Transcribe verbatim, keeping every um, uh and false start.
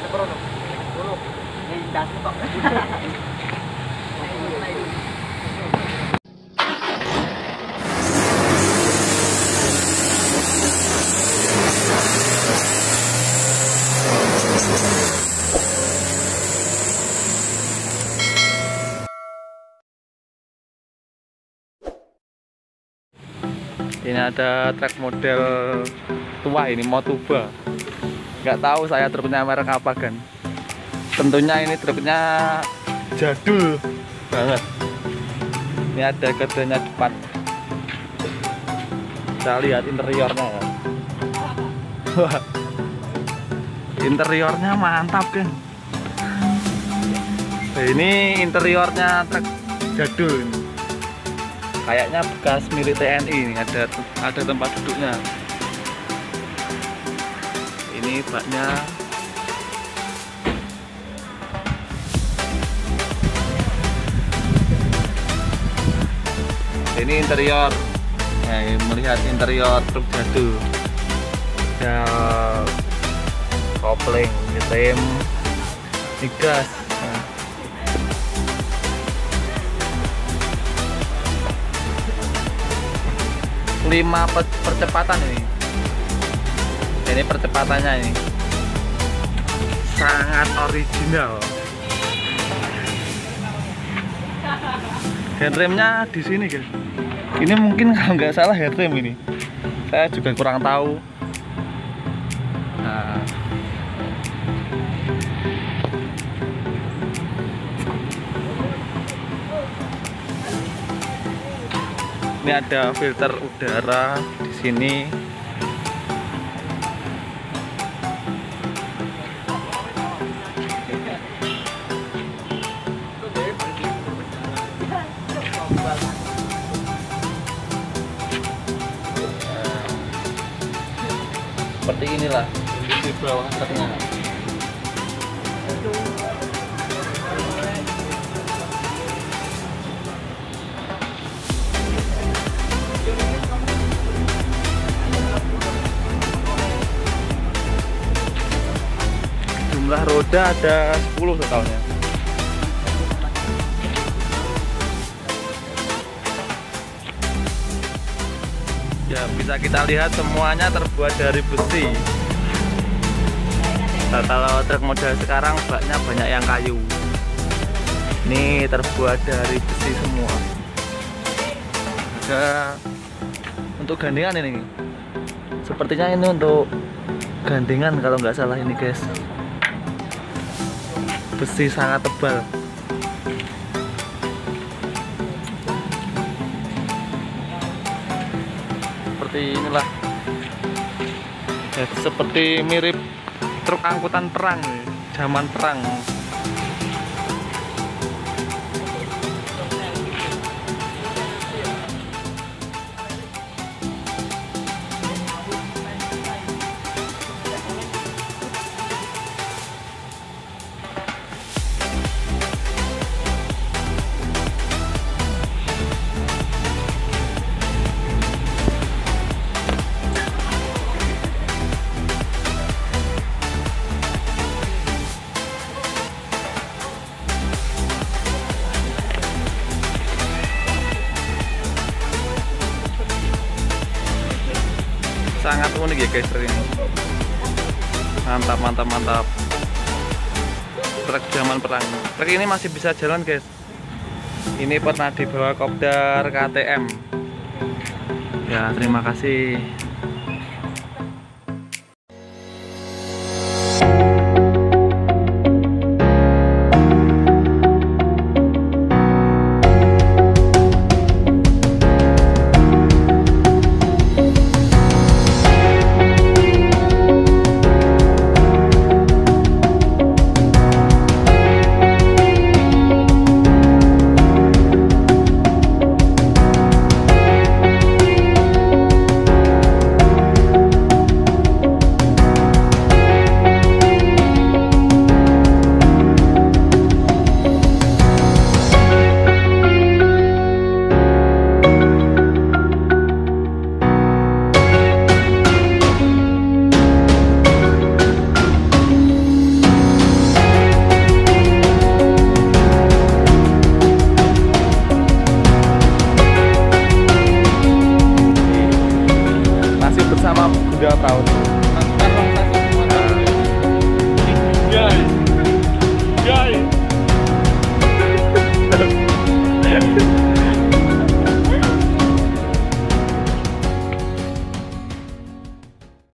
Ini ada truk model tua ini, Motuba. Nggak tahu saya truknya merek apa kan. Tentunya ini truknya jadul banget. Ini ada gedenya depan. Kita lihat interiornya ya. Wah, interiornya mantap kan. Nah, ini interiornya truk jadul. Kayaknya bekas milik T N I ini, ada ada tempat duduknya. Ini baknya. Ini interior. Nah, melihat interior truk jadul. Ya, kopling, rem, migas. Nah. lima percepatan ini. Ini percepatannya ini sangat original. Handremnya di sini guys. Ini mungkin kalau nggak salah handrem ini. Saya juga kurang tahu. Nah. Ini ada filter udara di sini. Seperti inilah di bawah truknya. Jumlah roda ada sepuluh totalnya. Ya, bisa kita lihat semuanya terbuat dari besi. Nah, kalau truk model sekarang baknya banyak yang kayu. Ini terbuat dari besi semua. Ada untuk gandengan ini. Sepertinya ini untuk gandengan kalau nggak salah ini guys. Besi sangat tebal. Seperti inilah ya, seperti mirip truk angkutan perang zaman perang. Sangat unik ya guys truk ini. Mantap, mantap, mantap. Truk zaman perang. Truk ini masih bisa jalan guys. Ini pernah dibawa kopdar K T M. Ya, terima kasih. perahu. Guys, guys.